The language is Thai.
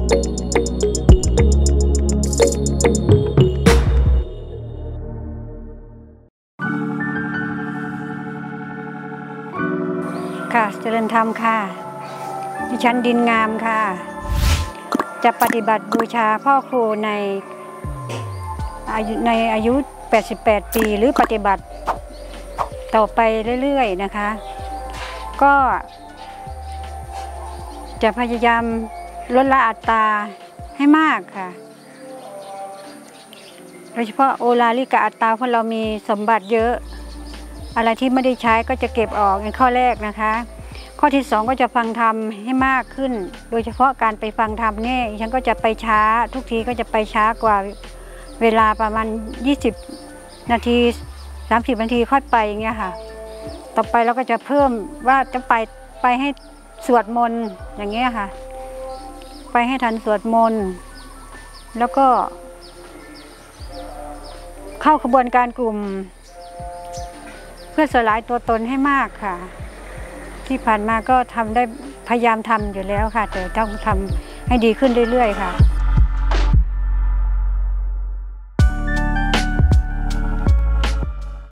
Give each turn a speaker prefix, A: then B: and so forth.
A: ค่ะเจริญธรรมค่ะดิฉันดินงามค่ะจะปฏิบัติบูชาพ่อครูในอายุ88ปีหรือปฏิบัติต่อไปเรื่อยๆนะคะก็จะพยายามลดละอัตราให้มากค่ะโดยเฉพาะโอลาลิกะอัตราเพราะเรามีสมบัติเยอะอะไรที่ไม่ได้ใช้ก็จะเก็บออกในข้อแรกนะคะข้อที่2ก็จะฟังธรรมให้มากขึ้นโดยเฉพาะการไปฟังธรรมเนี่ยฉันก็จะไปช้าทุกทีก็จะไปช้ากว่าเวลาประมาณ20 นาที30 นาทีค่อยไปอย่างเงี้ยค่ะต่อไปเราก็จะเพิ่มว่าจะไปให้สวดมนต์อย่างเงี้ยค่ะไปให้ทันสวดมนต์แล้วก็เข้าขบวนการกลุ่มเพื่อสลายตัวตนให้มากค่ะที่ผ่านมาก็ทำได้พยายามทำอยู่แล้วค่ะแต่ต้องทำให้ดีขึ้นเรื่อยๆค่ะ